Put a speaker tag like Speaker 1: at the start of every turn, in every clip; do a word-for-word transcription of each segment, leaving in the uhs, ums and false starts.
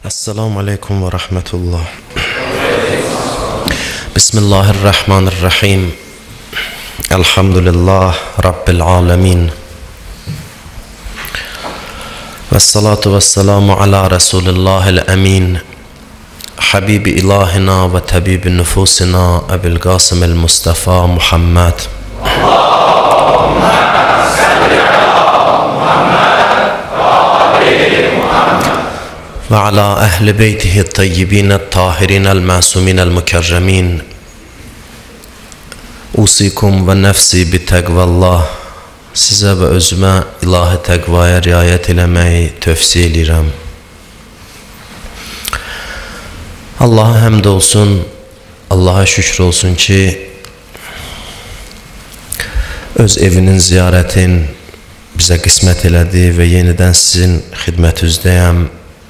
Speaker 1: Assalamu alaikum ve rahmetullah. Bismillahirrahmanirrahim. Elhamdülillah Rabbil alemin. Vessalatu vesselamu ala Resulillahil emin. Habibi ilahina ve tabibi nüfusina Ebil Qasimil Mustafa Muhammed. Ve ala ehli beytihi tayyibine tahirinel masuminel mükerremin. Usikum ve nefsi bi tegvallah. Size ve özüme ilahi tegvaya riayet eləməyi tövsiyə edirəm. Allah'a həmd olsun, Allah'a şükür olsun ki öz evinin ziyarətin bizə qismət elədi və yenidən sizin xidmətinizdəyəm.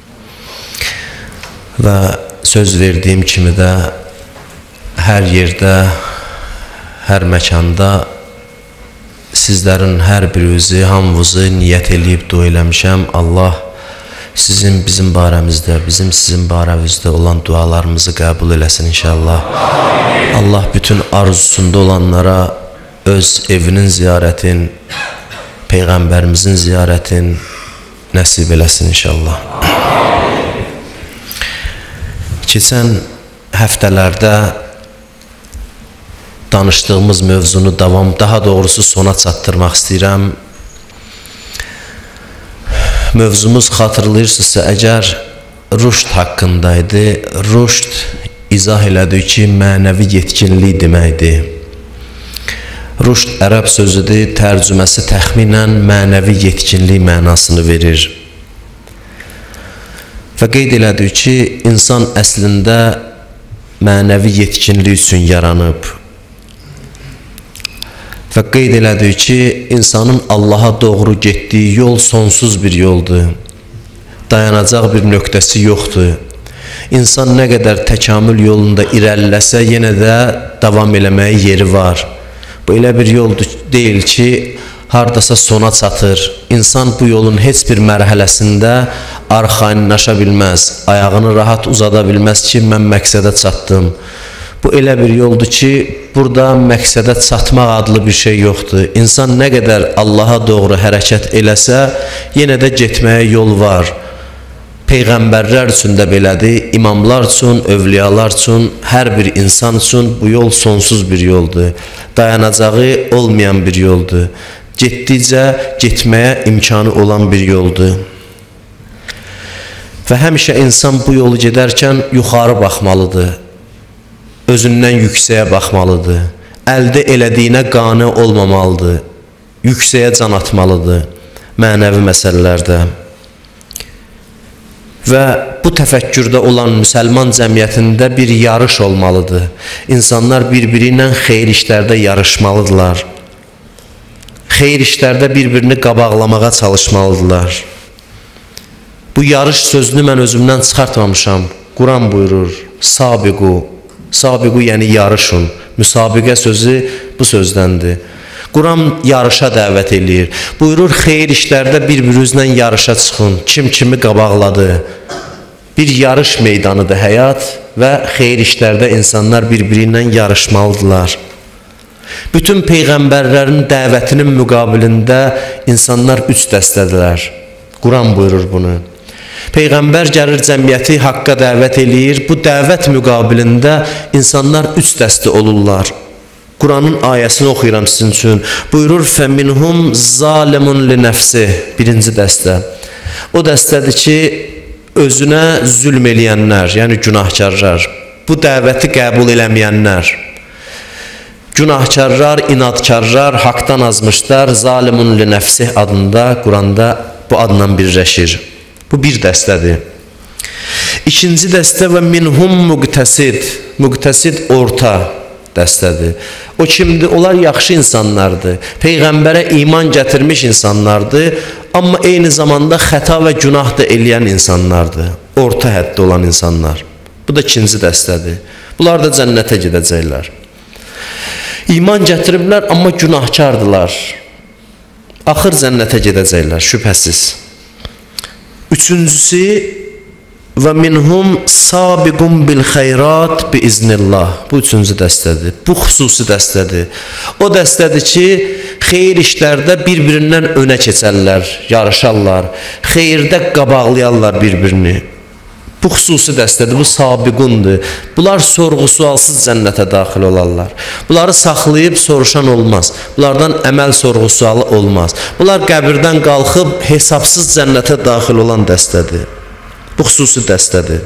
Speaker 1: Və söz verdiyim kimi də hər yerdə, hər məkanda sizlərin hər birinizi, hamınızı niyyət eləyib dua eləmişəm. Allah sizin bizim barəmizdə, bizim sizin barəmizdə olan dualarımızı qəbul eləsin inşallah. Allah bütün arzusunda olanlara öz evinin ziyarətin, Peyğəmbərimizin ziyarətin nəsib eləsin inşallah. Keçən həftələrdə danışdığımız mövzunu davam, daha doğrusu sona çatdırmaq istəyirəm. Mövzumuz xatırlayırsınızsa əgər rüşd haqqındaydı. Rüşd izah elədi ki, mənəvi yetkinlik deməkdir. Rüşd ərəb sözüdür, tərcüməsi təxminən mənəvi yetkinlik mənasını verir. Və qeyd elədik ki, insan əslində mənəvi yetkinlik üçün yaranıb. Və qeyd elədik ki, insanın Allaha doğru getdiyi yol sonsuz bir yoldur. Dayanacaq bir nöqtəsi yoxdur. İnsan nə qədər təkamül yolunda irəliləsə, yenə də davam eləməyə yeri var. Bu elə bir yol deyil ki, hardasa sona çatır. İnsan bu yolun heç bir mərhələsində arxayınlaşa bilməz, ayağını rahat uzada bilməz ki, mən məqsədə çatdım. Bu elə bir yoldur ki, burada məqsədə çatmaq adlı bir şey yoxdur. İnsan nə qədər Allaha doğru hərəkət eləsə, yenə də getməyə yol var. Peyğəmbərlər üçün də belədir, imamlar üçün, övliyalar üçün, hər bir insan üçün bu yol sonsuz bir yoldur. Dayanacağı olmayan bir yoldur. Getdikcə getməyə imkanı olan bir yoldur. Və həmişə insan bu yolu gedərkən yuxarı baxmalıdır. Özündən yüksəyə baxmalıdır. Əldə elədiyinə qane olmamalıdır. Yüksəyə can atmalıdır mənəvi məsələlərdə. Və bu təfəkkürdə olan müsəlman cəmiyyətində bir yarış olmalıdır. İnsanlar bir-biri ilə xeyir işlərdə yarışmalıdırlar. Xeyir işlərdə bir-birini qabaqlamağa çalışmalıdırlar. Bu yarış sözünü mən özümdən çıxartmamışam. Quran buyurur, sabiqu. Sabiqu yəni yarışın. Müsabiqə sözü bu sözdəndir. Quran yarışa dəvət eləyir. Buyurur, xeyir işlərdə bir-birinizlə yarışa çıxın. Kim kimi qabaqladı. Bir yarış meydanıdır həyat və xeyir işlərdə insanlar bir-biri ilə yarışmalıdırlar. Bütün peyğəmbərlərin dəvətinin müqabilində insanlar üç dəstədilər. Quran buyurur bunu. Peyğəmbər gəlir cəmiyyəti haqqa dəvət eləyir. Bu dəvət müqabilində insanlar üç dəstə olurlar. Quranın ayəsini oxuyuram sizin üçün. Buyurur, فَمِنْهُمْ ظَالِمٌ لِنَفْسِهِ Birinci dəstə. O dəstədir ki, özünə zülm eləyənlər, yəni günahkarlar. Bu dəvəti qəbul eləməyənlər. Günahkarlar, inadkarlar, haqdan azmışlar, zalimun li nəfsih adında Quranda bu adla birləşir. Bu bir dəstədir. İkinci dəstə və minhum muqtəsid. Muqtəsid orta dəstədir. O kimdir? Onlar yaxşı insanlardır. Peyğəmbərə iman gətirmiş insanlardır. Amma eyni zamanda xəta və günah da eləyən insanlardır. Orta həddə olan insanlar. Bu da ikinci dəstədir. Bunlar da cənnətə gedəcəklər. İman gətiriblər, amma günahkardılar. Axır cənnətə gedəcəklər, şübhəsiz. Üçüncüsü, və minhum sabiqun bil xeyrat bi iznillah. Bu üçüncü dəstədir. Bu xüsusi dəstədir. O dəstədir ki, xeyir işlərdə bir-birindən önə keçərlər, yarışarlar. Xeyirdə qabaqlayarlar bir-birini. Bu xüsusi dəstədir, bu sabiqundur. Bunlar sorğu-sualsız cənnətə daxil olarlar. Bunları saxlayıb soruşan olmaz. Bunlardan əməl sorğu-sualı olmaz. Bunlar qəbirdən qalxıb hesabsız cənnətə daxil olan dəstədir. Bu xüsusi dəstədir.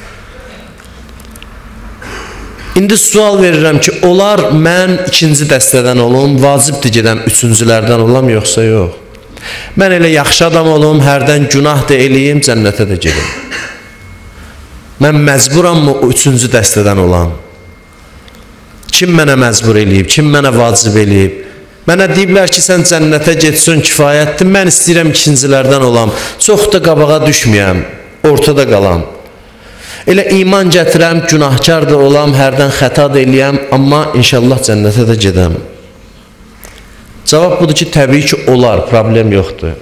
Speaker 1: İndi sual verirəm ki, olar mən ikinci dəstədən olum, vacibdir gedəm üçüncülərdən olam, yoxsa yox? Mən elə yaxşı adam olum, hərdən günah da eləyim, cənnətə də gedim. Mən məcburammı o üçüncü dəstədən olam? Kim mənə məcbur eləyib, kim mənə vacib eləyib? Mənə deyiblər ki, sən cənnətə getsin, kifayətdir, mən istəyirəm ikincilərdən olam, çox da qabağa düşməyəm, ortada qalam. Elə iman gətirəm, günahkar da olam, hərdən xəta da eləyəm, amma inşallah cənnətə də gedəm. Cavab budur ki, təbii ki, olar, problem yoxdur.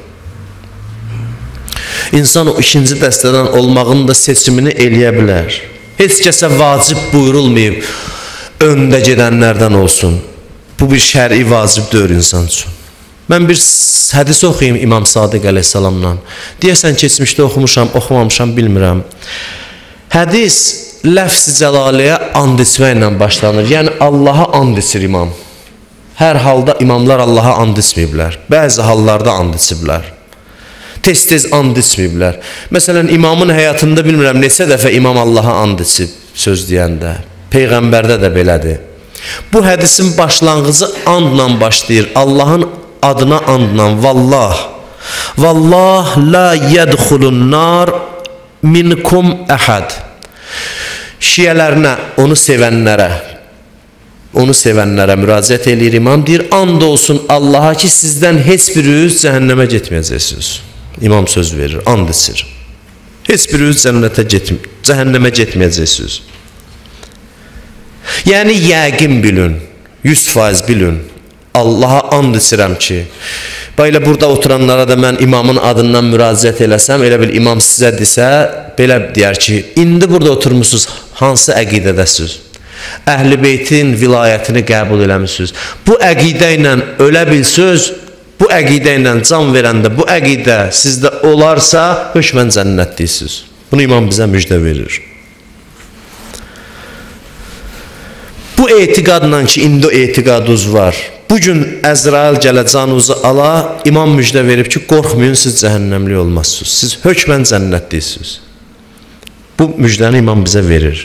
Speaker 1: İnsan o ikinci dəstədən olmağın da seçimini eləyə bilər. Heç kəsə vacib buyurulmayıb, öndə gedənlərdən olsun. Bu bir şəri vacib deyil insan üçün. Mən bir hədis oxuyayım İmam Sadiq əleyhissalamdan. Deyəsən keçmişdə oxumuşam, oxumamışam, bilmirəm. Hədis ləfz-i cəlaliyə and içməklə başlanır. Yəni Allaha and içir imam. Hər halda imamlar Allaha and içməyiblər. Bəzi hallarda and içiblər. Tez-tez and içməyiblər. Məsələn, imamın həyatında bilmirəm neçə dəfə imam Allaha and içib söz deyəndə. Peyğəmbərdə də belədir. Bu hədisin başlanğıcı andla başlayır. Allahın adına andla. Vallah. Vallah la yədxulun nar minkum əhəd. Şiyələrinə, onu sevənlərə, onu sevənlərə müraciət eləyir imam. Deyir, and olsun Allaha ki, sizdən heç biriniz cəhənnəmə getməyəcəksiniz. İmam söz verir, and içir. Heç biriniz cənnətə getmə, cəhənnəmə getməyəcəksiniz. Yəni, yəqin bilin, yüz faiz bilin. Allaha and içirəm ki, belə burada oturanlara da mən imamın adından müraciət eləsəm, elə bil imam sizə desə, belə deyər ki, indi burada oturmuşsunuz, hansı əqidədəsiniz? Əhl-i Beytin vilayətini qəbul eləmişsiniz. Bu əqidə ilə ölə bilsiniz, bu əqidə ilə can verəndə, bu əqidə sizdə olarsa, hökmən cənnətliysiniz. Bunu imam bizə müjdə verir. Bu etiqadla ki, indi o etiqadınız var. Bugün Əzrail gələ canınızı ala, imam müjdə verib ki, qorxmayın, siz cəhənnəmli olmazsınız. Siz hökmən cənnətliysiniz. Bu müjdəni imam bizə verir.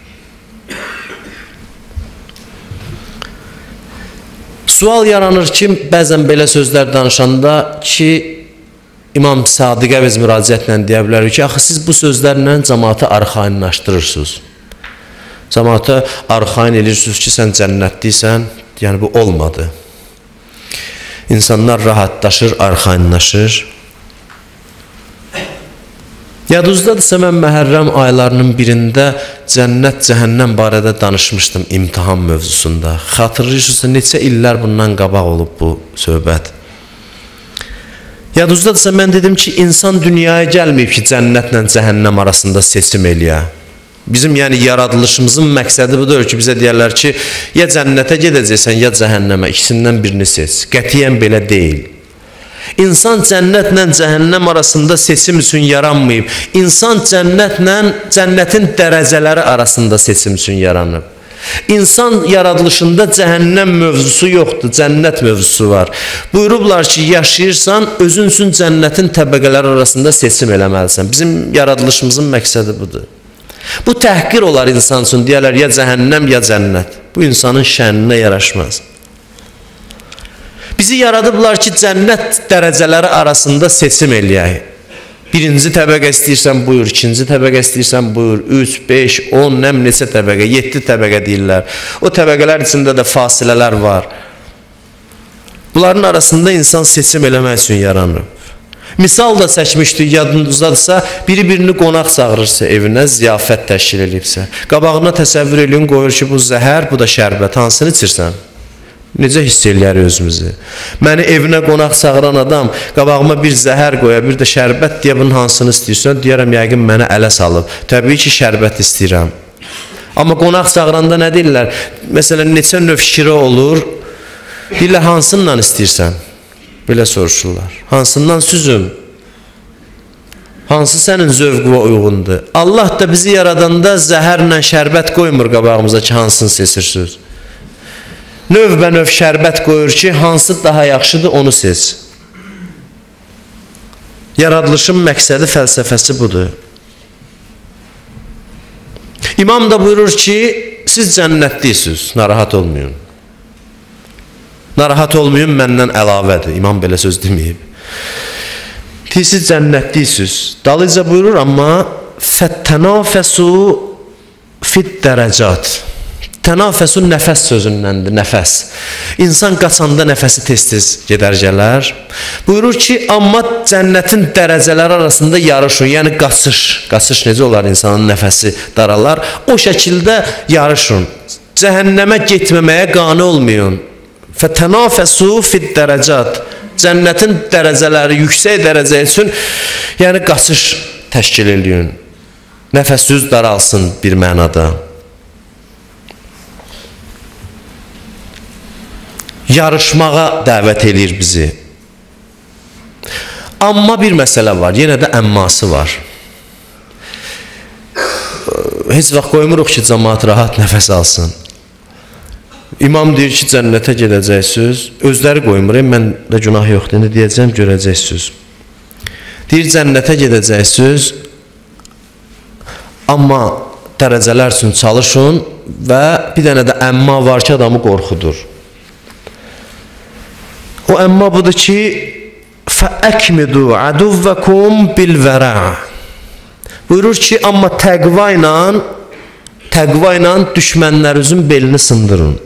Speaker 1: Sual yaranır ki, bəzən belə sözlər danışanda ki, İmam Sadiqə biz müraciətlə deyə bilərik ki, axı siz bu sözlərlə cəmaatı arxayınlaşdırırsınız. Cəmaatı arxayın edirsiniz ki, sən cənnətliysən, yəni bu olmadı. İnsanlar rahatlaşır, arxayınlaşır. Yadınızdadırsa, mən Məhərrəm aylarının birində cənnət, cəhənnəm barədə danışmışdım imtihan mövzusunda. Xatırlayırsınızsa, neçə illər bundan qabaq olub bu söhbət. Yadınızdadırsa, mən dedim ki, insan dünyaya gəlməyib ki, cənnətlə cəhənnəm arasında seçim eləyə. Bizim yəni yaradılışımızın məqsədi budur ki, bizə deyərlər ki, ya cənnətə gedəcəksən, ya cəhənnəmə, ikisindən birini seç. Qətiyyən belə deyil. İnsan cənnətlə cəhənnəm arasında seçim üçün yaranmayıb. İnsan cənnətlə cənnətin dərəcələri arasında seçim üçün yaranıb. İnsan yaradılışında cəhənnəm mövzusu yoxdur, cənnət mövzusu var. Buyurublar ki, yaşayırsan, özün üçün cənnətin təbəqələri arasında seçim eləməlisən. Bizim yaradılışımızın məqsədi budur. Bu təhqir olar insan üçün, deyərlər, ya cəhənnəm, ya cənnət. Bu insanın şəninə yaraşmaz. Bizi yaradıblar ki, cənnət dərəcələri arasında seçim eləyək. Birinci təbəqə istəyirsən buyur, ikinci təbəqə istəyirsən buyur, üç, beş, on, nəm neçə təbəqə, yeddi təbəqə deyirlər. O təbəqələr içində də fasilələr var. Bunların arasında insan seçim eləmək üçün yaranıb. Misal da çəkmişdik, yadınızdadırsa, biri birini qonaq çağırırsa evinə, ziyafət təşkil edibsə, qabağına təsəvvür edin, qoyur ki, bu zəhər, bu da şərbət, hansını içirsən? Necə hiss eləyər özümüzü? Məni evinə qonaq çağıran adam qabağıma bir zəhər qoya, bir də şərbət deyə bunun hansını istəyirsən? Deyərəm, yəqin mənə ələ salıb. Təbii ki, şərbət istəyirəm. Amma qonaq çağıranda nə deyirlər? Məsələn, neçə növ şirə olur? Deyirlər, hansından istəyirsən? Belə soruşurlar. Hansından süzüm? Hansı sənin zövqüvə uyğundur? Allah da bizi yaradanda zəhərlə şərbət qoymur qabağımıza ki, hansını seçirsiniz? Növbə növ şərbət qoyur ki, hansı daha yaxşıdır, onu seç. Yaradılışın məqsədi, fəlsəfəsi budur. İmam da buyurur ki, siz cənnətliysiniz, narahat olmayın. Narahat olmayın, məndən əlavədir. İmam belə söz deməyib. Siz cənnətliysiniz. Dalıca buyurur, amma fəttənafəsu fit dərəcat. Tənafəsu nəfəs sözündəndir, nəfəs. İnsan qaçanda nəfəsi tez-tez gedər gələr. Buyurur ki, amma cənnətin dərəcələri arasında yarışın, yəni qaçış. Qaçış necə olar, insanın nəfəsi daralar. O şəkildə yarışın. Cəhənnəmə getməməyə qane olmayın. Fətənafəsu fid dərəcat. Cənnətin dərəcələri yüksək dərəcə üçün, yəni qaçış təşkil eləyin. Nəfəsüz daralsın bir mənada. Yarışmağa dəvət edir bizi. Amma bir məsələ var, yenə də əmması var. Heç vaxt qoymuruq ki, cəmaat rahat nəfəs alsın. İmam deyir ki, cənnətə gedəcəksiniz. Özləri qoymur, mən də günah yoxdur, indi deyəcəm, görəcəksiniz. Deyir, cənnətə gedəcəksiniz, amma dərəcələr üçün çalışın və bir dənə də əmma var ki, adamı qorxudur. O əmma budur ki, fəəkmidu aduvvəkum bilvərə. Buyurur ki, amma təqva ilə, təqva ilə düşmənlərinizin belini sındırın.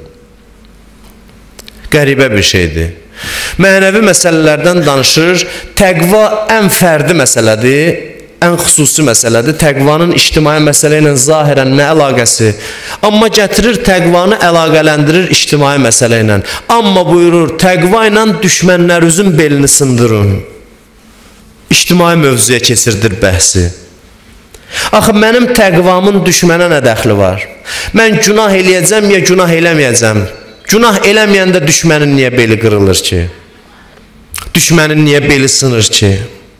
Speaker 1: Qəribə bir şeydir. Mənəvi məsələlərdən danışır, təqva ən fərdi məsələdir, ən xüsusi məsələdir. Təqvanın ictimai məsələ ilə zahirən nə əlaqəsi? Amma gətirir, təqvanı əlaqələndirir ictimai məsələ ilə. Amma buyurur, təqva ilə düşmənlərinizin belini sındırın. İctimai mövzuya keçirdir bəhsi. Axı, mənim təqvamın düşmənə nə dəxli var? Mən günah eləyəcəm ya günah eləməyəcəm? Günah eləməyəndə düşmənin niyə beli qırılır ki? Düşmənin niyə beli sınır ki?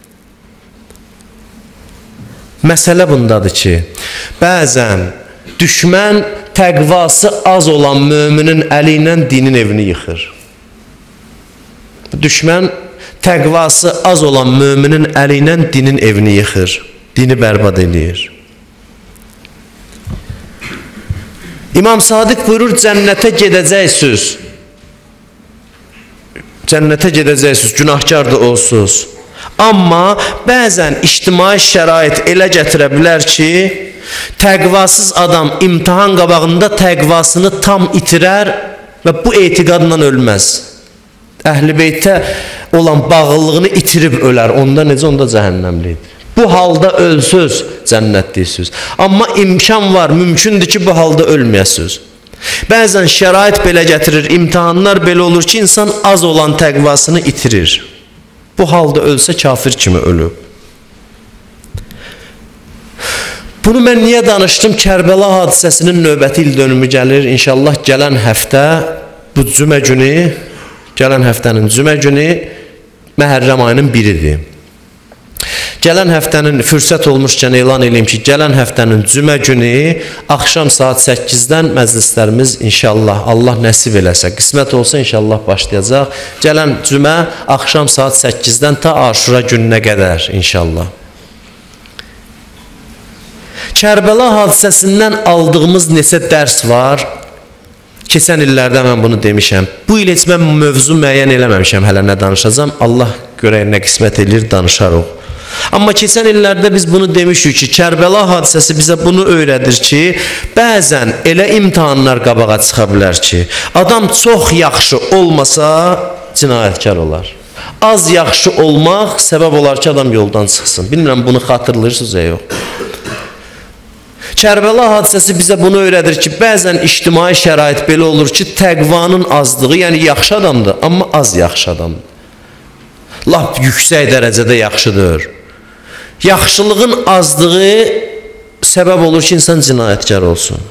Speaker 1: Məsələ bundadır ki, bəzən düşmən təqvası az olan müminin əli ilə dinin evini yıxır. Düşmən təqvası az olan müminin əli ilə dinin evini yıxır, dini bərbad edir. İmam Sadiq buyurur, cənnətə gedəcəksiniz. Cənnətə gedəcəksiniz, günahkar da olsunuz. Amma bəzən ictimai şərait elə gətirə bilər ki, təqvasız adam imtahan qabağında təqvasını tam itirər və bu etiqadla ölməz. Əhl-i Beytə olan bağlılığını itirib ölər. Onda necə? Onda cəhənnəmlidir. Bu halda ölsüz, cənnətliysiniz. Amma imkan var, mümkündür ki, bu halda ölməyəsiniz. Bəzən şərait belə gətirir, imtahanlar belə olur ki, insan az olan təqvasını itirir. Bu halda ölsə kafir kimi ölüb. Bunu mən niyə danışdım? Kərbəla hadisəsinin növbəti il dönümü gəlir. İnşallah gələn həftə, bu cümə günü, gələn həftənin cümə günü Məhərrəm ayının biridir. Gələn həftənin fürsət olmuşkən elan edeyim ki, gələn həftənin cümə günü axşam saat səkkizdən məclislərimiz inşallah Allah nəsib eləsə, qismət olsa inşallah başlayacaq. Gələn cümə axşam saat səkkizdən ta Aşura gününə qədər inşallah. Kərbəla hadisəsindən aldığımız neçə dərs var? Keçən illərdə mən bunu demişəm. Bu il heç mən mövzu müəyyən eləməmişəm, hələ nə danışacağam. Allah görək nə qismət edir, danışarıq. Amma keçən illərdə biz bunu demişik ki, Kərbəla hadisəsi bizə bunu öyrədir ki, bəzən elə imtahanlar qabağa çıxa bilər ki, adam çox yaxşı olmasa cinayətkar olar. Az yaxşı olmaq səbəb olar ki, adam yoldan çıxsın. Bilmirəm, bunu xatırlayırsınız ya yox. Kərbəla hadisəsi bizə bunu öyrədir ki, bəzən ictimai şərait belə olur ki, təqvanın azlığı, yəni yaxşı adamdır, amma az yaxşı adamdır. Lap yüksək dərəcədə yaxşıdır. Yaxşılığın azlığı səbəb olur ki, insan cinayətkar olsun.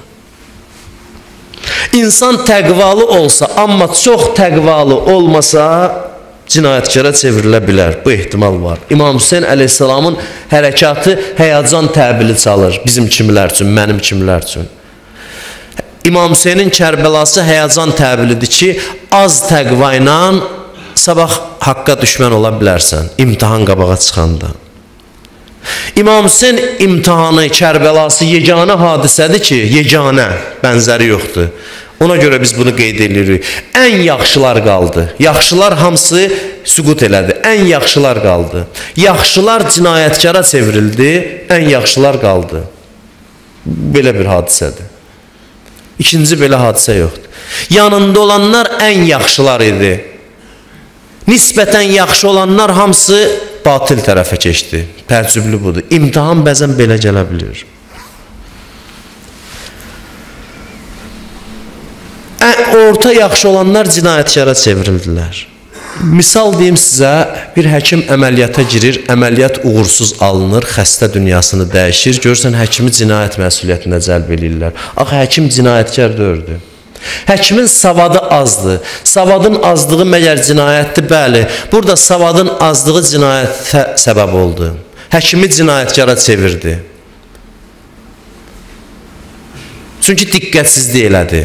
Speaker 1: İnsan təqvalı olsa, amma çox təqvalı olmasa, cinayətkara çevrilə bilər. Bu ehtimal var. İmam Hüseyin əleyhissalamın hərəkatı həyəcan təbili çalır. Bizim kimilər üçün, mənim kimilər üçün. İmam Hüseynin Kərbəlası həyəcan təbilidir ki, az təqva ilə sabah haqqa düşmən ola bilərsən, imtihan qabağa çıxanda. İmam Hüseyin imtihanı, Kərbəlası yeganə hadisədir ki, yeganə, bənzəri yoxdur. Ona görə biz bunu qeyd edirik. Ən yaxşılar qaldı. Yaxşılar hamısı süqut elədi. Ən yaxşılar qaldı. Yaxşılar cinayətkara çevrildi. Ən yaxşılar qaldı. Belə bir hadisədir. İkinci belə hadisə yoxdur. Yanında olanlar ən yaxşılar idi. Nisbətən yaxşı olanlar hamısı batil tərəfə keçdi. Təəccüblü budur. İmtihan bəzən belə gələ bilir. Orta yaxşı olanlar cinayətkara çevrildilər. Misal deyim sizə, bir həkim əməliyyata girir, əməliyyat uğursuz alınır, xəstə dünyasını dəyişir, görürsən həkimi cinayət məsuliyyətinə cəlb edirlər. Axı həkim cinayətkar deyildi. Həkimin savadı azdır. Savadın azlığı məgər cinayətdir? Bəli. Burada savadın azlığı cinayətə səbəb oldu. Həkimi cinayətkara çevirdi. Çünki diqqətsizlik elədi.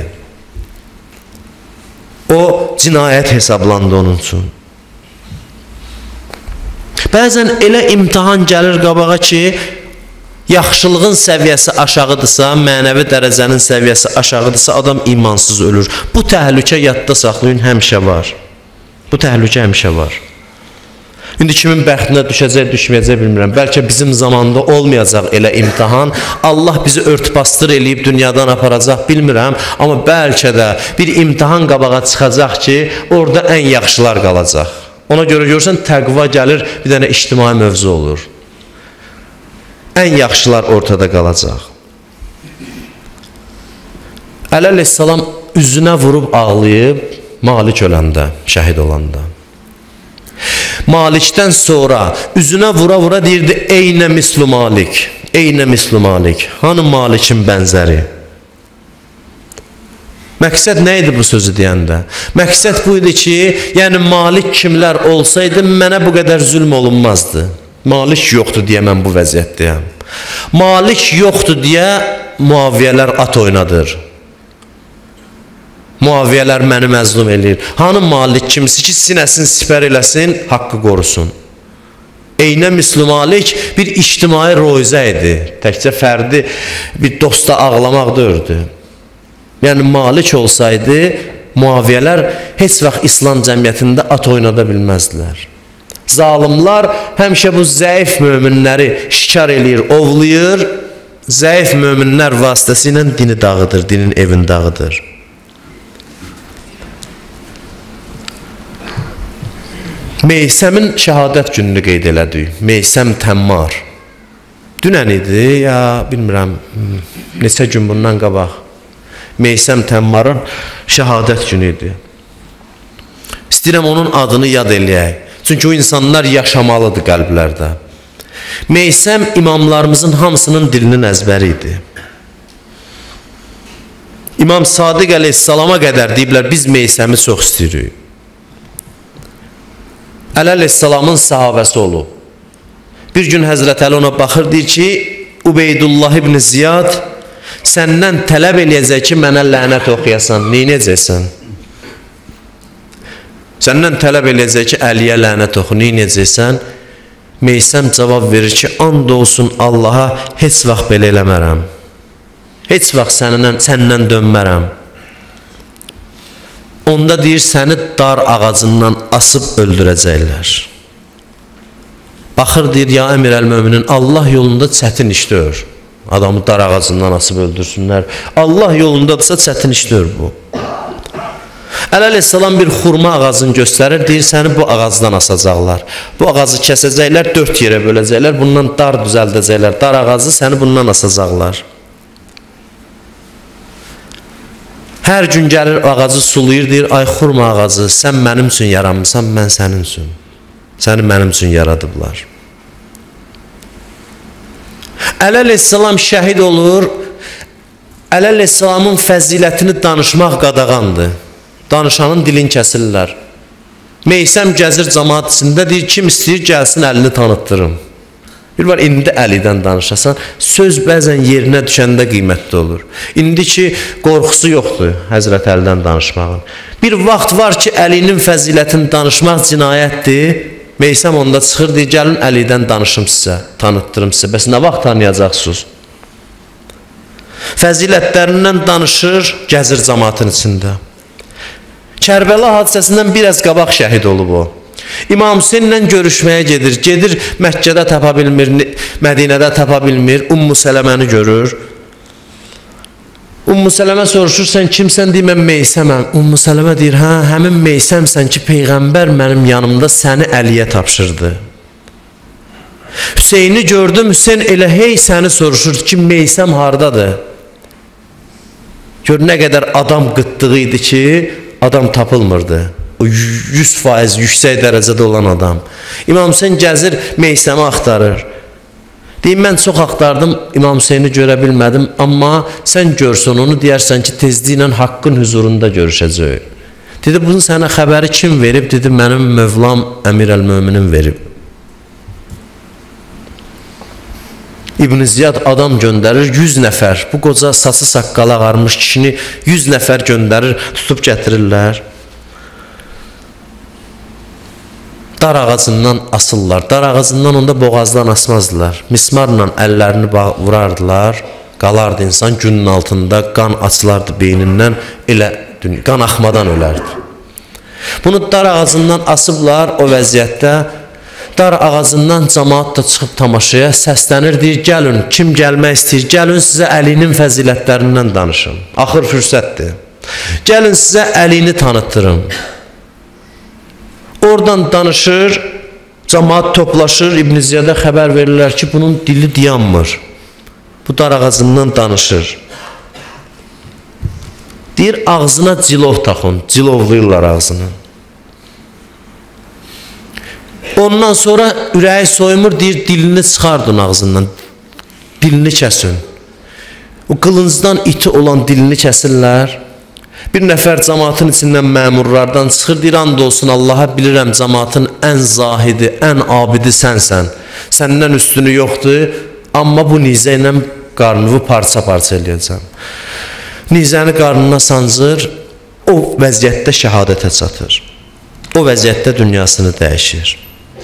Speaker 1: O cinayət hesablandı onun üçün. Bəzən elə imtihan gəlir qabağa ki, yaxşılığın səviyyəsi aşağıdırsa, mənəvi dərəcənin səviyyəsi aşağıdırsa, adam imansız ölür. Bu təhlükə yadda saxlayın, həmişə var. Bu təhlükə həmişə var. İndi kimin bəxtinə düşəcək, düşməyəcək bilmirəm. Bəlkə bizim zamanda olmayacaq elə imtihan. Allah bizi örtbasdır eləyib dünyadan aparacaq, bilmirəm. Amma bəlkə də bir imtihan qabağa çıxacaq ki, orada ən yaxşılar qalacaq. Ona görə görürsən, təqva gəlir, bir dənə ictimai mövzu olur. Ən yaxşılar ortada qalacaq. Əli əleyhissalam üzünə vurub ağlayıb, Malik öləndə, şəhid olanda. Malikdən sonra üzünə vura-vura deyirdi, Eynə mislu Malik, Eynə mislu Malik. Hanı Malikin bənzəri? Məqsəd nə idi bu sözü deyəndə? Məqsəd bu idi ki, yəni Malik kimlər olsaydı, mənə bu qədər zülm olunmazdı. Malik yoxdur deyə mən bu vəziyyətdəyəm. Malik yoxdur deyə Muaviyələr at oynadır. Muaviyələr məni məzlum eləyir. Hanı Malik kimisi ki, sinəsini sipər eləsin, haqqı qorusun. Eynə mislu Malik bir ictimai roizə idi. Təkcə fərdi bir dosta ağlamaq dördü. Yəni Malik olsaydı, Muaviyələr heç vaxt İslam cəmiyyətində at oynada bilməzdilər. Zalimlar həmişə bu zəif möminləri şikar eləyir, ovlayır. Zəif möminlər vasitəsilə dini dağıdır, dinin evini dağıdır. Meysəmin şəhadət gününü qeyd elədik. Meysəm Təmmar. Dünən idi, ya bilmirəm, neçə gün bundan qabaq. Meysəm Təmmarın şəhadət günü idi. İstəyirəm onun adını yad eləyək. Çünki o insanlar yaşamalıdır qəlblərdə. Meysəm imamlarımızın hamısının dilinin əzbəri idi. İmam Sadiq əleyhissalama qədər deyiblər, biz Meysəmi çox istəyirik. Əli əleyhissalamın sahabəsi olub. Bir gün Həzrət Əli ona baxır, deyir ki, Ubeydullah ibn Ziyad səndən tələb eləyəcək ki, mənə lənət oxuyasan, neynəyəcəksən? Səndən tələb eləyəcək ki, Əliyə lənət oxu, neynəyəcəksən? Meysəm cavab verir ki, and olsun Allaha, heç vaxt belə eləmərəm. Heç vaxt səndən, səndən dönmərəm. Onda deyir, səni dar ağacından asıb öldürəcəklər. Baxır, deyir, ya əmir əl-möminin, Allah yolunda çətin işdir. Adamı dar ağacından asıb öldürsünlər. Allah yolundadırsa çətin işdir bu. Əli əleyhissalam bir xurma ağacını göstərir, deyir, səni bu ağacdan asacaqlar. Bu ağacı kəsəcəklər, dörd yerə böləcəklər, bundan dar düzəldəcəklər. Dar ağacı səni bundan asacaqlar. Hər gün gəlir ağacı sulayır, deyir, ay xurma ağacı, sən mənim üçün yaranmısan, mən sənin üçün. Səni mənim üçün yaradıblar. Əli əleyhissalam şəhid olur. Əli əleyhissalamın fəzilətini danışmaq qadağandır. Danışanın dilini kəsirlər. Meysəm gəzir cəmaat içində, deyir, kim istəyir gəlsin əlini tanıtdırım. Bir var, indi Əlidən danışasan, söz bəzən yerinə düşəndə qiymətli olur. İndi ki, qorxusu yoxdur Həzrət Əlidən danışmağın. Bir vaxt var ki, Əlinin fəzilətini danışmaq cinayətdir. Meysəm onda çıxır, deyir, gəlin Əlidən danışım sizə, tanıtdırım sizə. Bəs nə vaxt tanıyacaqsınız? Fəzilətlərindən danışır, gəzir cəmaatın içində. Kərbəla hadisəsindən biraz qabaq şəhid olub o. İmam Hüseynlə görüşməyə gedir. Gedir Məkkədə tapa bilmir, Mədinədə tapa bilmir. Ummu Sələməni görür. Ummu Sələmə soruşur, sən kimsən? Deyir, mən Meysəməm. Ummu Sələmə deyir, hə, həmin Meysəmsən ki, Peyğəmbər mənim yanımda səni Əliyə tapşırdı. Hüseyni gördüm, Hüseyn elə hey səni soruşur ki, Meysəm hardadır? Gör, nə qədər adam qıtdığı idi ki, adam tapılmırdı. O yüz faiz yüksək dərəcədə olan adam. İmam Hüseyn gəzir, Meysəmi axtarır. Deyim, mən çox axtardım, İmam Hüseyni görə bilmədim, amma sən görsən onu, deyərsən ki, tezliklə haqqın huzurunda görüşəcək. Dedi, bunun sənə xəbəri kim verib? Dedi, mənim Mövlam Əmir əl-Möminin verib. İbn Ziyad adam göndərir, yüz nəfər, bu qoca saçı saqqala ağarmış kişini yüz nəfər göndərir, tutub gətirirlər. Dar ağacından asırlar. Dar ağacından onda boğazdan asmazdılar. Mismarla əllərini vurardılar. Qalardı insan günün altında, qan açılardı beynindən, elə qan axmadan ölərdi. Bunu dar ağacından asıblar o vəziyyətdə. Dar ağacından cəmaat da çıxıb tamaşaya səslənir, deyir, gəlin, kim gəlmək istəyir, gəlin sizə Əlinin fəzilətlərindən danışım. Axır fürsətdir. Gəlin sizə Əlini tanıtdırım. Oradan danışır, cəmaat toplaşır, İbn Ziyada xəbər verirlər ki, bunun dili dayanmır. Bu dar ağacından danışır. Deyir, ağzına cilov taxın, cilovlayırlar ağzını. Ondan sonra ürəyi soymur, deyir, dilini çıxardın ağzından, dilini kəsin. O qılıncdan iti olan dilini kəsirlər. Bir nəfər cəmaatın içindən məmurlardan çıxır, deyir, and olsun Allaha, bilirəm cəmaatın ən zahidi, ən abidi sənsən. Səndən üstünü yoxdur, amma bu nizə ilə qarnını parça-parça eləyəcəm. Nizəni qarnına sancır, o vəziyyətdə şəhadətə çatır. O vəziyyətdə dünyasını dəyişir.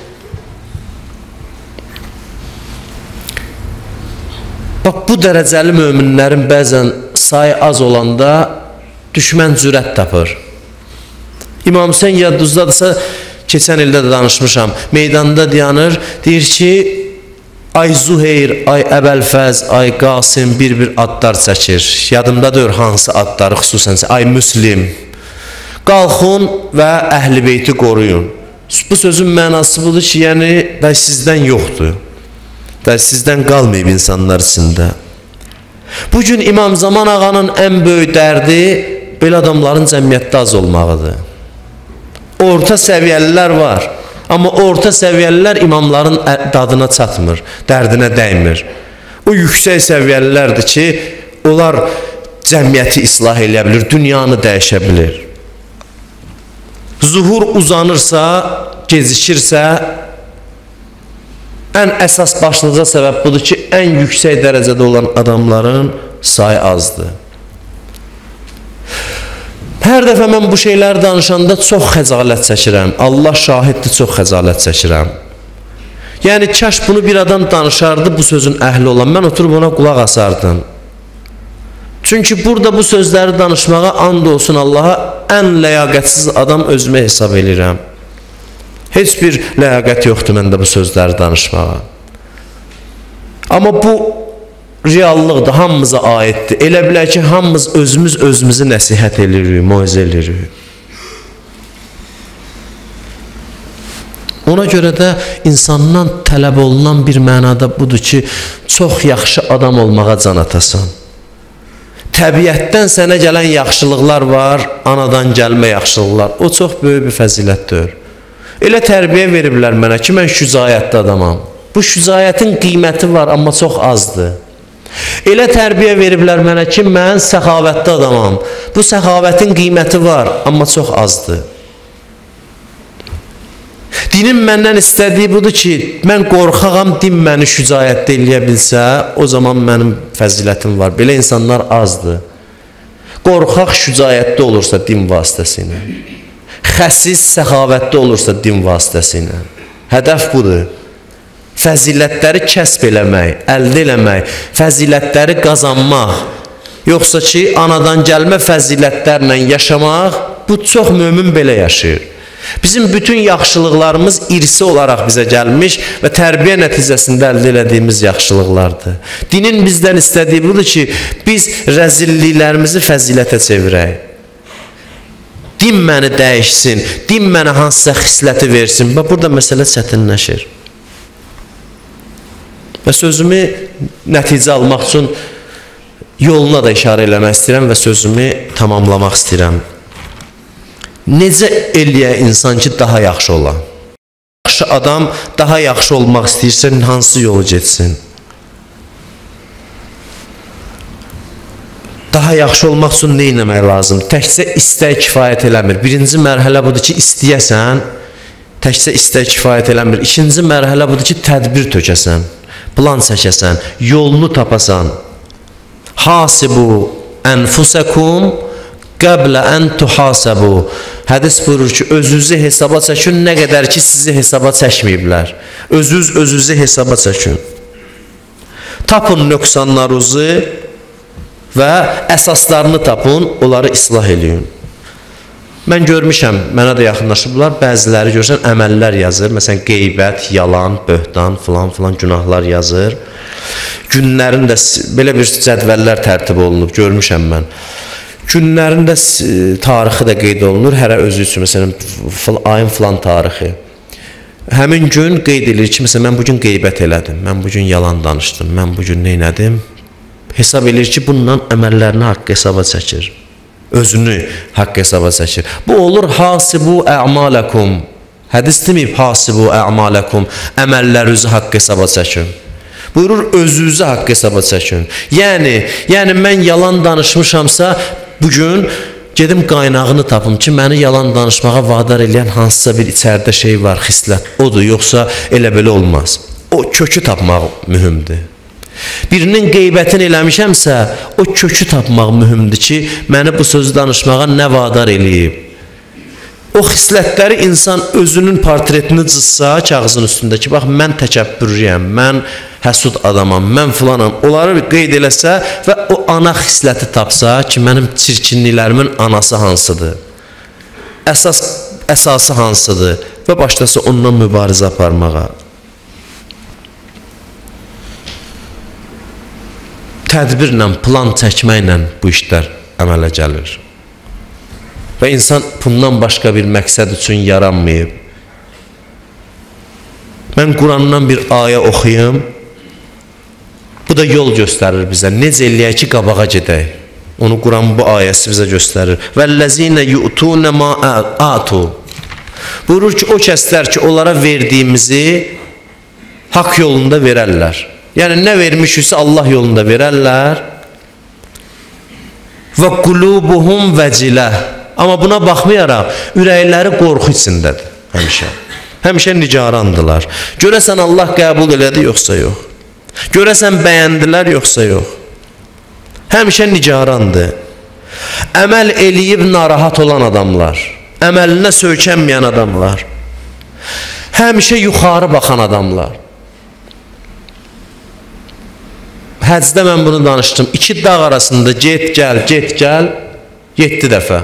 Speaker 1: Bax, bu dərəcəli möminlərin bəzən sayı az olanda düşmən cürət tapır. İmam Hüseyn yadınızdadırsa, keçən ildə də danışmışam, meydanda dayanır, deyir ki, ay Zuheyr, ay Əbəlfəz, ay Qasim bir-bir adlar çəkir. Yadımda deyir hansı adları xüsusən, ay Müslim. Qalxın və əhl-i beyti qoruyun. Bu sözün mənası budur ki, yəni, da sizdən yoxdur. Da sizdən qalmayıb insanlar içində. Bugün İmam Zaman ağanın ən böyük dərdi belə adamların cəmiyyətdə az olmağıdır. Orta səviyyəlilər var, amma orta səviyyəlilər imamların dadına çatmır, dərdinə dəymir. O yüksək səviyyəlilərdir ki, onlar cəmiyyəti islah eləyə bilir, dünyanı dəyişə bilir. Zuhur uzanırsa, gecikirsə, ən əsas başlıca səbəb budur ki, ən yüksək dərəcədə olan adamların sayı azdır. Hər dəfə mən bu şeyləri danışanda çox xəcalət çəkirəm. Allah şahiddir, çox xəcalət çəkirəm. Yəni, kaş bunu bir adam danışardı, bu sözün əhli olan. Mən oturub ona qulaq asardım. Çünki burada bu sözləri danışmağa and olsun Allaha, ən ləyaqətsiz adam özümə hesab edirəm. Heç bir ləyaqət yoxdur məndə bu sözləri danışmağa. Amma bu reallıqdır, hamımıza aiddir. Elə bilək ki, hamımız özümüz özümüzü nəsihət edirik, moizə edirik. Ona görə də insandan tələb olunan bir mənada budur ki, çox yaxşı adam olmağa can atasan. təbiətdən sənə gələn yaxşılıqlar var, anadan gəlmə yaxşılıqlar. O çox böyük bir fəzilətdir. Elə tərbiyə veriblər mənə ki, mən şücaətli adamam. Bu şücaətin qiyməti var, amma çox azdır. Elə tərbiyə veriblər mənə ki, mən səxavətli adamam. Bu səxavətin qiyməti var, amma çox azdır. Dinin məndən istədiyi budur ki, mən qorxağam, din məni şücaətli eləyə bilsə, o zaman mənim fəzilətim var. Belə insanlar azdır. Qorxaq şücaətli olursa din vasitəsilə, xəsis səxavətli olursa din vasitəsilə. Hədəf budur. Fəzilətləri kəsb eləmək, əldə eləmək, fəzilətləri qazanmaq. Yoxsa ki, anadan gəlmə fəzilətlərlə yaşamaq, bu çox mömin belə yaşayır. Bizim bütün yaxşılıqlarımız irsi olaraq bizə gəlmiş və tərbiyə nəticəsində əldə elədiyimiz yaxşılıqlardır. Dinin bizdən istədiyi budur ki, biz rəzilliklərimizi fəzilətə çevirək. Din məni dəyişsin, din mənə hansısa xisləti versin. Bax, burada məsələ çətinləşir. Və sözümü nəticə almaq üçün yoluna da işarə eləmək istəyirəm və sözümü tamamlamaq istəyirəm. Necə eləyə insan ki, daha yaxşı ola? Yaxşı adam daha yaxşı olmaq istəyirsə, hansı yolu getsin? Daha yaxşı olmaq üçün nə etmək lazım? Təkcə istək kifayət eləmir. Birinci mərhələ budur ki, istəyəsən, təkcə istək kifayət eləmir. İkinci mərhələ budur ki, tədbir tökəsən, plan çəkəsən, yolunu tapasan. Hasibu ənfusəkum qəblə ən tuhasəbu. Hədis buyurur ki, özünüzü hesaba çəkin, nə qədər ki, sizi hesaba çəkməyiblər. Özünüz özünüzü hesaba çəkin. Tapın nöqsanlarınızı və əsaslarını tapın, onları islah eləyin. Mən görmüşəm, mənə də yaxınlaşıblar, bəziləri görürsən, əməllər yazır. Məsələn, qeybət, yalan, böhtan, filan filan günahlar yazır. Günlərin də belə bir cədvəllər tərtib olunub, görmüşəm mən. Günlərin də tarixi də qeyd olunur, hərə özü üçün, məsələn, ayın filan tarixi. Həmin gün qeyd edilir ki, məsələn, mən bugün qeybət elədim, mən bugün yalan danışdım, mən bugün nə elədim? Hesab edir ki, bununla əməllərini haqq hesaba çəkir, özünü haqq hesaba çəkir. Bu olur, hasibu ə'malakum. Hədis deməyib, hasibu ə'malakum, əməllərinizi haqq hesaba çəkin. Buyurur, özünüzü haqq hesaba çəkin. Yəni, yəni mən yalan danışmışamsa, bugün gedim qaynağını tapım ki, məni yalan danışmağa vadar eləyən hansısa bir içəridə şey var, xislət. Odur, yoxsa elə belə olmaz. O kökü tapmaq mühümdür. Birinin qeybətini eləmişəmsə, o kökü tapmaq mühümdür ki, məni bu sözü danışmağa nə vadar eləyib. O xislətləri insan özünün portretini cızsa kağızın üstündə ki, bax, mən təkəbbürlüyəm, mən həsud adamam, mən filanam, onları qeyd eləsə və o ana xisləti tapsa ki, mənim çirkinliklərimin anası hansıdır, əsas, əsası hansıdır və başlasa ondan mübarizə aparmağa. Tədbirlə, plan çəkməklə bu işlər əmələ gəlir. Və insan bundan başqa bir məqsəd üçün yaranmayıb. Mən Qurandan bir ayə oxuyum, bu da yol göstərir bizə. Necə eləyək ki, qabağa gedək? Onu Quran bu ayəsi bizə göstərir. Vəllezine yu'tune ma atu. Buyurur ki, o kəslər ki, onlara verdiyimizi haqq yolunda verərlər. Yəni, nə vermişiksə Allah yolunda verərlər. Və qulubuhum vəciləh. Amma buna baxmayaraq, ürəkləri qorxu içindədir həmişə. Həmişə nigarandılar. Görəsən Allah qəbul elədi, yoxsa yox. Görəsən bəyəndilər, yoxsa yox. Həmişə nigarandır. Əməl eləyib narahat olan adamlar, əməlinə söykənməyən adamlar, həmişə yuxarı baxan adamlar. Həcdə mən bunu danışdım. İki dağ arasında get, gəl, get, gəl, yeddi dəfə.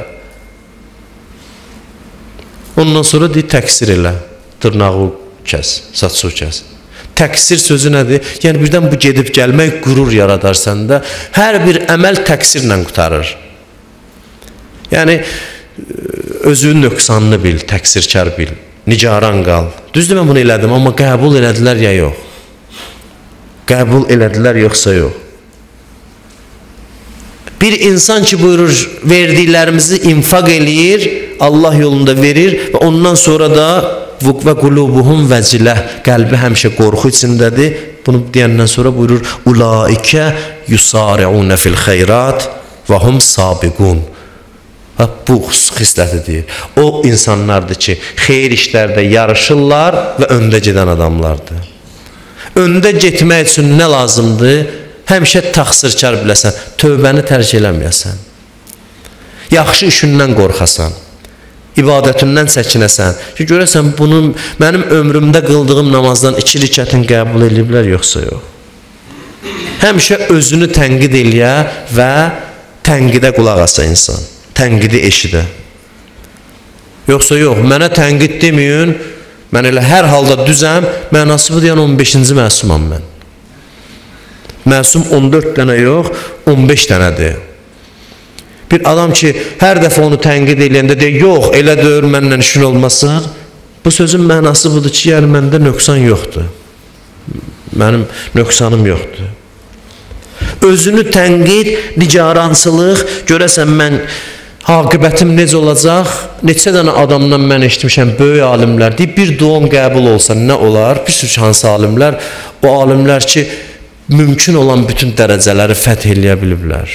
Speaker 1: Ondan sonra deyir, təksir elə, dırnağı kəs, saçı kəs. Təksir sözü nədir? Yəni, birdən bu gedib gəlmək qürur yaradar səndə. Hər bir əməl təksirlə qutarır. Yəni, özünün nöqsanını bil, təksirkar bil, nigaran qal. Düzdür, mən bunu elədim, amma qəbul elədilər ya yox. Qəbul elədilər, yoxsa yox. Bir insan ki buyurur, verdiklerimizi infak eləyir, Allah yolunda verir ve ondan sonra da ve qulubuhum vəcilə, qəlbi həmişə qorxu içindədir. Bunu deyəndən sonra buyurur, ulaikə yusari'un fil xeyrat və hum sabiqun. Bu xislətidir. O insanlardır ki, xeyir işlərdə yarışırlar və öndə gedən adamlardır. Öndə getmək üçün nə lazımdır? Həmişə təqsirkar biləsən, tövbəni tərk eləməyəsən. Yaxşı işindən qorxasan, ibadətindən çəkinəsən. Ki, görəsən, bunun mənim ömrümdə qıldığım namazdan iki rikətin qəbul ediblər, yoxsa yox. Həmişə özünü tənqid eləyə və tənqidə qulaq asa insan. Tənqidi eşidə. Yoxsa yox, mənə tənqid deməyin, mən elə hər halda düzəm, mənası bu deyən on beşinci məsumam mən. Məsum on dörd dənə yox, on beş dənədir. Bir adam ki, hər dəfə onu tənqid eləyəndə deyir, yox, elə deyir, mənlə işin olmasın. Bu sözün mənası budur ki, yəni məndə nöqsan yoxdur. Mənim nöqsanım yoxdur. Özünü tənqid, nigarançılıq, görəsən mən aqibətim necə olacaq? Neçə dənə adamdan mən eşitmişəm, böyük alimlər deyib, bir duam qəbul olsa nə olar? Bir sürü hansı alimlər, o alimlər ki, mümkün olan bütün dərəcələri fəth eləyə biliblər.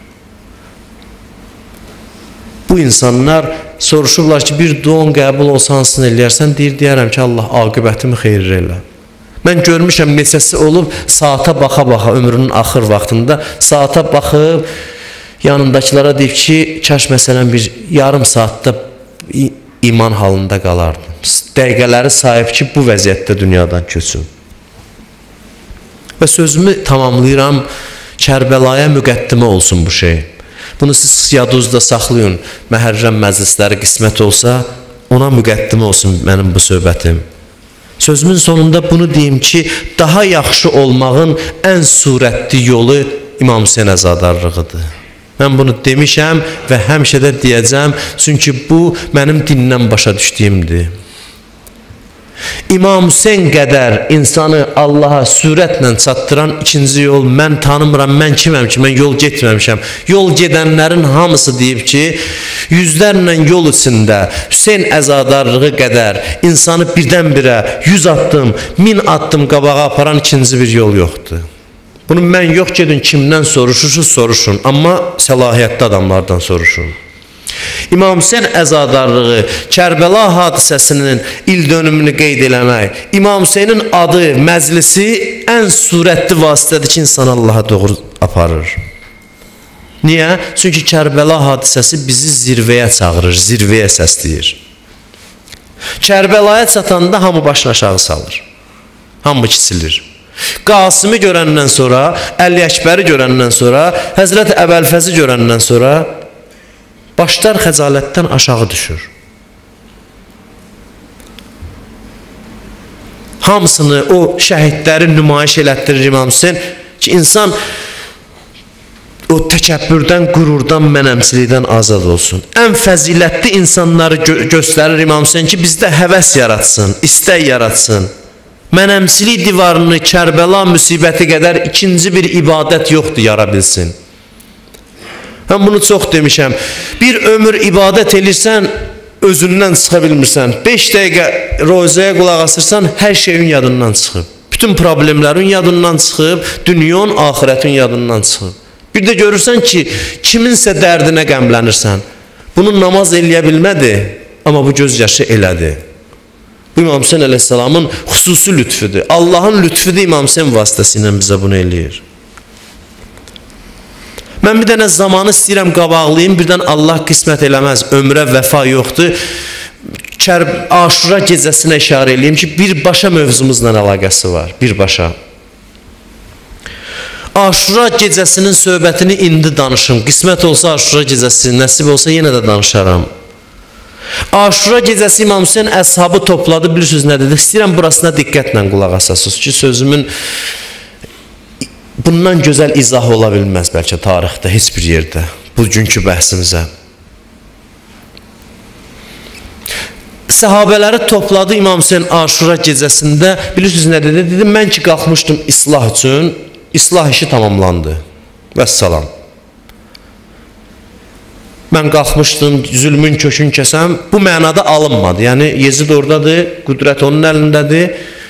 Speaker 1: Bu insanlar soruşurlar ki, bir duam qəbul olsa hansını eləyərsən, deyir, deyərəm ki, Allah aqibətimi xeyir elə. Mən görmüşəm, neçəsi olub, saata baxa-baxa, ömrünün axır vaxtında, saata baxıb, yanındakilara deyib ki, kaş məsələn bir yarım saatda iman halında qalardım. Dəqiqələri sahib ki, bu vəziyyətdə dünyadan köçün. Və sözümü tamamlayıram, Kərbəlaya müqəddimə olsun bu şey. Bunu siz yadınızda saxlayın, Məhərrəm məclisləri qismət olsa, ona müqəddimə olsun mənim bu söhbətim. Sözümün sonunda bunu deyim ki, daha yaxşı olmağın ən surətli yolu İmam Hüseyn əzadarlığıdır. Mən bunu demişəm və həmişə də deyəcəm, çünki bu mənim dindən başa düşdüyümdür. İmam Hüseyn qədər insanı Allaha sürətlə çatdıran ikinci yol mən tanımıram, mən kiməm ki, mən yol getməmişəm. Yol gedənlərin hamısı deyib ki, yüzlərlə yol içində Hüseyn əzadarlığı qədər insanı birdən-birə yüz addım, min addım qabağa aparan ikinci bir yol yoxdur. Bunu mən yox gedin kimdən soruşursunuz, soruşun, amma səlahiyyətli adamlardan soruşun. İmam Hüseyn əzadarlığı, Kərbəla hadisəsinin il dönümünü qeyd eləmək, İmam Hüseynin adı, məclisi ən surətli vasitədir ki, insan Allaha doğru aparır. Niyə? Çünki Kərbəla hadisəsi bizi zirvəyə çağırır, zirvəyə səsləyir. Kərbəlaya çatanda hamı başını aşağı salır, hamı kiçilir. Qasımı görəndən sonra, Əli Əkbəri görəndən sonra, Həzrət Əbəlfəzi görəndən sonra başlar xəcalətdən aşağı düşür. Hamısını, o şəhidləri nümayiş elətdirir İmam Hüseyn ki, insan o təkəbbürdən, qürurdan, mənəmçilikdən azad olsun. Ən fəzilətli insanları gö göstərir İmam Hüseyn ki, bizdə həvəs yaratsın, istək yaratsın. Mənəmçilik divarını Kərbəla müsibəti qədər ikinci bir ibadət yoxdur yara bilsin. Mən bunu çox demişəm. Bir ömür ibadət edirsən, özündən çıxa bilmirsən. beş dəqiqə rozaya qulaq asırsan, hər şeyin yadından çıxıb. Bütün problemlərin yadından çıxıb, dünyanın, axirətin yadından çıxıb. Bir də görürsən ki, kiminsə dərdinə qəmlənirsən. Bunu namaz eləyə bilmədi, amma bu göz yaşı elədi. Bu İmam Hüseyn əleyhissalamın xüsusi lütfüdür. Allahın lütfüdür İmam Hüseyn vasitəsilə bizə bunu eləyir. Mən bir dənə zamanı istəyirəm qabaqlayayım, birdən Allah qismət eləməz, ömrə vəfa yoxdur. Aşura gecəsinə işarə eləyim ki, birbaşa mövzumuzla əlaqəsi var, birbaşa. Aşura gecəsinin söhbətini indi danışım. Qismət olsa Aşura gecəsi, nəsib olsa yenə də danışaram. Aşura gecəsi İmam Hüseyn əshabı topladı, bilirsiniz nə dedi? İstəyirəm burasına diqqətlə qulaq asasınız ki, sözümün bundan gözəl izah ola bilməz bəlkə tarixdə, heç bir yerdə, bugünkü bəhsimizə. Səhabələri topladı İmam Hüseyn Aşura gecəsində, bilirsiniz nə dedi? Dedi, mən ki qalxmışdım islah üçün, islah işi tamamlandı. Vəssalam. mən qalxmışdım, zülmün kökün kəsəm, bu mənada alınmadı. Yəni, Yezid oradadır, qüdrət onun əlindədir.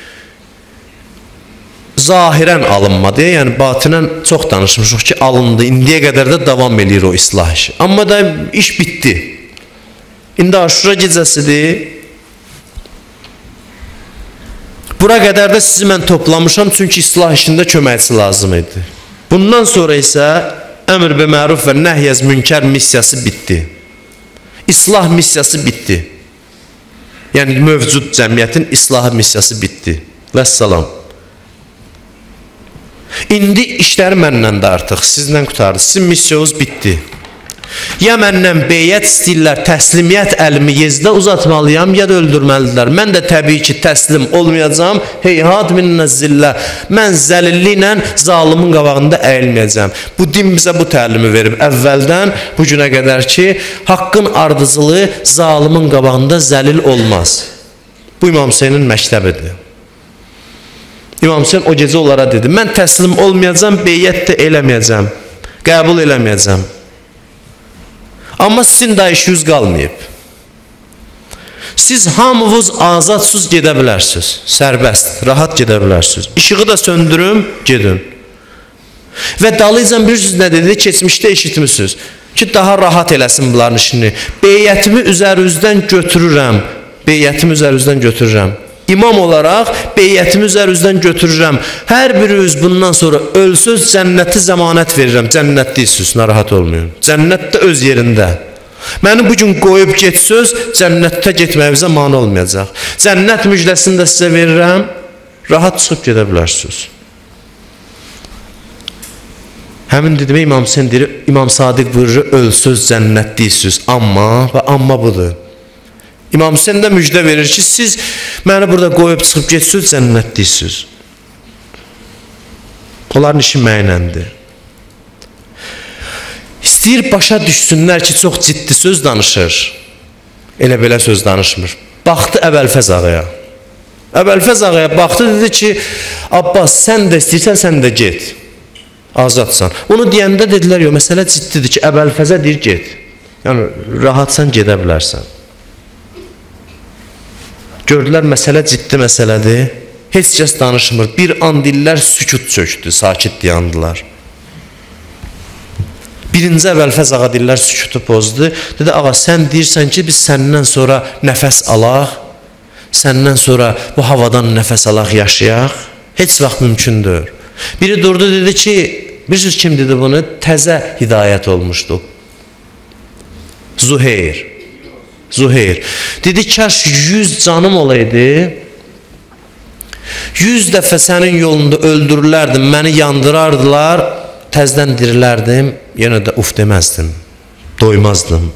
Speaker 1: Zahirən alınmadı, yəni batinən çox danışmışıq ki, alındı. İndiyə qədər də davam edir o islah işi. Amma da iş bitdi. İndi Aşura gecəsidir. Bura qədər də sizi mən toplamışam, çünki islah işində köməkçi lazım idi. Bundan sonra isə əmr bi məruf və nəhyəz münkər missiyası bitdi. İslah missiyası bitdi. Yəni, mövcud cəmiyyətin islah missiyası bitdi. Vəssalam. İndi işləri məndən də artıq, sizdən qutardı. Sizin missiyanız bitdi. Ya məndən beyyət istəyirlər, təslimiyyət əlimi Yezidə uzatmalıyam, ya da öldürməlidirlər. Mən də təbii ki, təslim olmayacağım. Heyhat minnə zillə. Mən zəlilliklə zalimin qabağında əyilməyəcəm. Bu din bizə bu təlimi verib əvvəldən bu günə qədər ki, haqqın ardıcılığı zalimin qabağında zəlil olmaz. Bu İmam Hüseynin məktəbidir. İmam Hüseyin o gecə onlara dedi, mən təslim olmayacağam, beyyət də eləməyəcəm, qəbul eləməyəcəm. Amma sizin də işiniz qalmayıb. Siz hamınız azadsız gedə bilərsiniz, sərbəst, rahat gedə bilərsiniz. İşığı da söndürüm, gedin. Və dalıcan bilirsiniz nə dedi, keçmişdə eşitmişsiniz ki, daha rahat eləsin bunların işini. Beyyətimi üzərinizdən götürürəm, beyyətimi üzərinizdən götürürəm. İmam olaraq beyyətimi üzərinizdən götürürəm. Hər biriniz bundan sonra ölsüz, cənnəti zəmanət verirəm. Cənnət deyirsiniz, narahat olmayın. Cənnət də öz yerində. Məni bugün qoyub getsiniz, cənnətdə getməyinizə mane olmayacaq. Cənnət müjdəsini də sizə verirəm, rahat çıxıb gedə bilərsiniz. Həmin dedim, İmam Hüseyin deyir, İmam Sadiq buyurur, ölsüz, cənnət deyirsiniz. Amma və amma budur. İmam Hüseyin də müjdə verir ki, siz məni burada qoyub çıxıb getsiniz, cənnət deyirsiniz. Onların işi mənəndir. İstəyir başa düşsünlər ki, çox ciddi söz danışır. Elə belə söz danışmır. Baxdı Əbəlfəz ağaya. Əbəlfəz ağaya baxdı, dedi ki, Abbas, sən də istəyirsən, sən də get. Azadsan. Onu deyəndə dedilər, yox, məsələ ciddidir ki, Əbəlfəzə deyir, get. Yəni, rahatsan, gedə bilərsən. Gördülər, məsələ ciddi məsələdir. Heç kəs danışmır. Bir an dillər sükut çöktü, sakit dayandılar. Birinci Əbəlfəz ağa dillər sükutu pozdu. Dedi, ağa, sən deyirsən ki, biz səndən sonra nəfəs alaq, səndən sonra bu havadan nəfəs alaq, yaşayaq. Heç vaxt mümkündür. Biri durdu, dedi ki, bilirsiniz kim dedi bunu? Təzə hidayət olmuşdu. Zuheyr. Zuheyr. Dedi, kaş yüz canım olaydı, yüz dəfə sənin yolunda öldürürlərdim, məni yandırardılar, təzdən dirilərdim, yenə də uf deməzdim, doymazdım.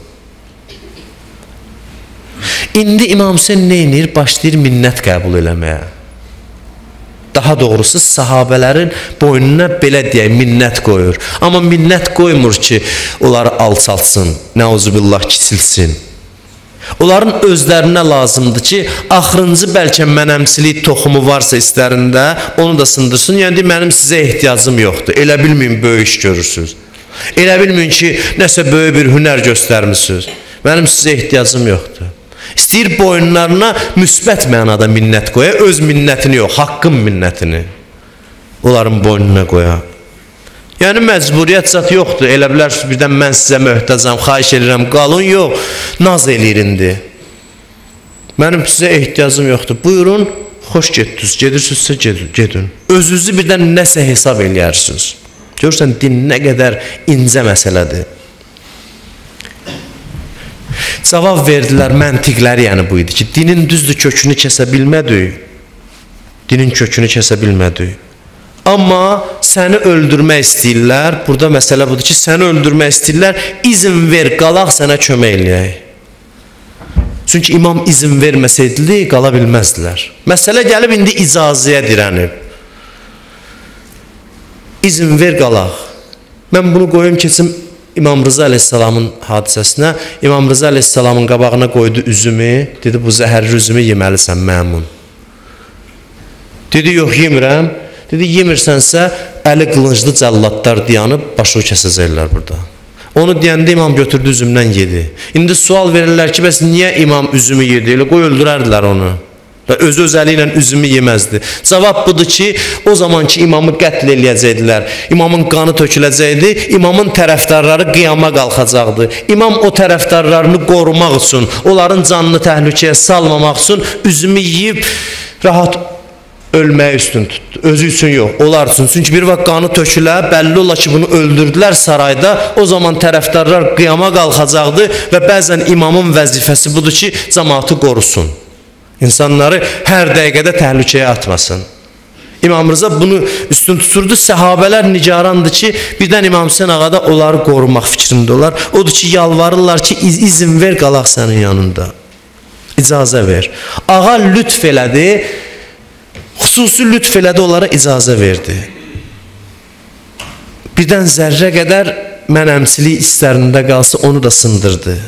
Speaker 1: İndi İmam Hüseyin neynir? Başlayır minnət qəbul eləməyə. Daha doğrusu sahabələrin boynuna belə deyək, minnət qoyur. Amma minnət qoymur ki, onları alçaltsın, nəuzubillah kiçilsin. Onların özlərinə lazımdır ki, axırıncı bəlkə mənəmsilik toxumu varsa istərində, onu da sındırsın. Yəni, mənim sizə ehtiyacım yoxdur. Elə bilməyin, böyük iş görürsünüz. Elə bilməyin ki, nəsə böyük bir hünər göstərmişsiniz. Mənim sizə ehtiyacım yoxdur. İstəyir boyunlarına müsbət mənada minnət qoya, öz minnətini yox, haqqın minnətini onların boynuna qoya. Yəni, məcburiyyət zat yoxdur. Elə bilərsiniz, birdən mən sizə möhtəcəm, xahiş edirəm, qalın, yox, naz eləyir indi. Mənim sizə ehtiyacım yoxdur. Buyurun, xoş getdiniz, gedirsinizsə gedin. Özünüzü birdən nəsə hesab eləyərsiniz. Görürsən, din nə qədər incə məsələdir. Cavab verdilər, məntiqləri yəni bu idi ki, dinin düzdür kökünü kəsə bilmədik. Dinin kökünü kəsə bilmədik. Amma səni öldürmək istəyirlər, burada məsələ budur ki, səni öldürmək istəyirlər, izin ver, qalaq sənə kömək eləyək. Çünki imam izin verməsəydi, qala bilməzdilər. Məsələ gəlib, indi icazəyə dirənib. İzin ver, qalaq. Mən bunu qoyum keçim İmam Rıza Aleyhisselamın hadisəsinə. İmam Rıza Aleyhisselamın qabağına qoydu üzümü, dedi, bu zəhərli üzümü yeməlisən, məmun. Dedi, yox, yemirəm. Dedi, yemirsənsə, əli qılınclı cəlladlar dayanıb, başı kəsəcəklər burada. Onu deyəndə imam götürdü üzümdən yedi. İndi sual verirlər ki, bəs niyə imam üzümü yedi? Elə qoy öldürərdilər onu. Öz özəli ilə üzümü yeməzdi. Cavab budur ki, o zamanki imamı qətl eləyəcəkdilər. İmamın qanı töküləcəkdi. İmamın tərəfdarları qiyama qalxacaqdı. İmam o tərəfdarlarını qorumaq üçün, onların canını təhlükəyə salmamaq üçün üzümü yeyib rahat ölməyə üstün tutdu. Özü üçün yox, onlar üçün. Çünki bir vaxt qanı tökülə, bəlli ola ki, bunu öldürdülər sarayda. O zaman tərəfdarlar qiyama qalxacaqdı və bəzən imamın vəzifəsi budur ki, cəmaatı qorusun. İnsanları hər dəqiqədə təhlükəyə atmasın. İmam Rıza bunu üstün tuturdu. Səhabələr nigarandır ki, birdən İmam Hüseyin ağa da onları qorumaq fikrində olar. Odur ki, yalvarırlar ki, iz izin ver qalaq sənin yanında. İcazə ver. Ağa lütf elədi, xüsusi lütf elədi, onlara icazə verdi. Birdən zərrə qədər mənəmçilik istərində qalsa onu da sındırdı.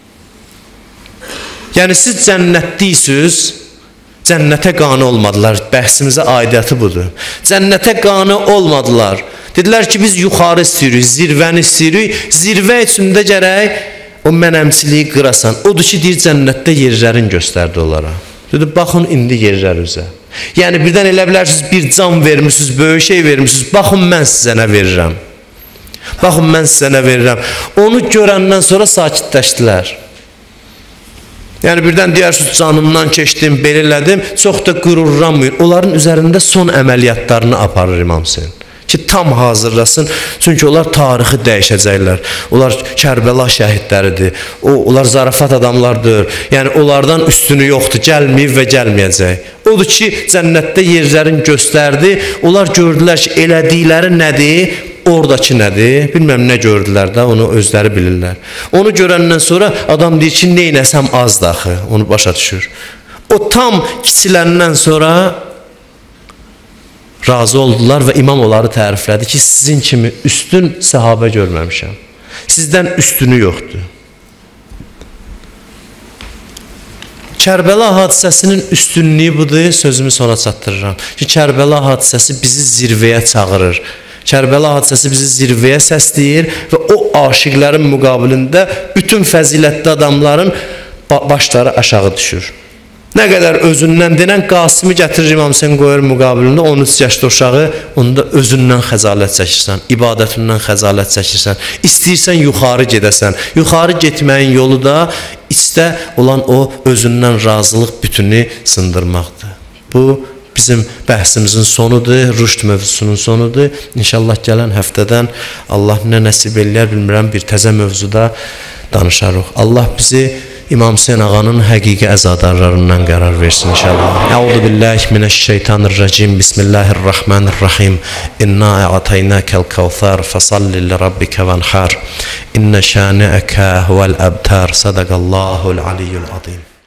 Speaker 1: Yəni siz cənnətliysiniz, cənnətə qane olmadılar. Bəhsimizə aidiyyəti budur. Cənnətə qane olmadılar. Dedilər ki, biz yuxarı istəyirik, zirvəni istəyirik. Zirvə içində gərək o mənəmçiliyi qırasan. Odur ki, deyir, cənnətdə yerlərin göstərdi onlara. Dedi, baxın, indi yerlər üzə. Yəni, birdən elə bilərsiniz, bir can vermişsiniz, böyük şey vermişsiniz. Baxın, mən sizə nə verirəm. Baxın, mən sizə nə verirəm. Onu görəndən sonra sakitləşdilər. Yəni birdən deyirsiniz, canımdan keçdim, belə elədim, çox da qürurlanmayın. Onların üzərində son əməliyyatlarını aparır İmam Hüseyin. Ki tam hazırlasın, çünki onlar tarixi dəyişəcəklər. Onlar Kərbəla şəhidləridir, o, onlar zarafat adamlardır. Yəni onlardan üstünü yoxdur, gəlməyib və gəlməyəcək. Odur ki, cənnətdə yerlərin göstərdi. Onlar gördülər ki, elədikləri nədir? Oradakı nədir? Bilməm nə gördülər də, onu özləri bilirlər. Onu görəndən sonra adam deyir ki, neynəsəm az daxı, onu başa düşür. O tam kiçiləndən sonra razı oldular və imam onları təriflədi ki, sizin kimi üstün səhabə görməmişəm. Sizdən üstünü yoxdur. Kərbəla hadisəsinin üstünlüyü budur, sözümü sona çatdırıram. Ki, Kərbəla hadisəsi bizi zirvəyə çağırır. Kərbəla hadisəsi bizi zirvəyə səsləyir və o aşiqlərin müqabilində bütün fəzilətli adamların başları aşağı düşür. Nə qədər özündən denən Qasimi gətirir İmam Hüseyin qoyur müqabilində, on üç yaşlı uşağı, onda özündən xəzalət çəkirsən, ibadətindən xəzalət çəkirsən, istəyirsən yuxarı gedəsən. Yuxarı getməyin yolu da içdə olan o özündən razılıq bütünü sındırmaqdır. Bu bizim bəhsimizin sonudur, rüşd mövzusunun sonudur. İnşallah gələn həftədən Allah nə nəsib eləyər bilmirəm, bir təzə mövzuda danışarıq. Allah bizi İmam Hüseyin ağanın həqiqi əzadarlarından qərar versin inşallah. Əuzu billahi mineşşeytanirracim. Bismillahirrahmanirrahim. İnna a'taynakal kevser fesalli li rabbika vanhar. İnne şani'aka huvel abtar. Sadaqallahul aliyyul azim.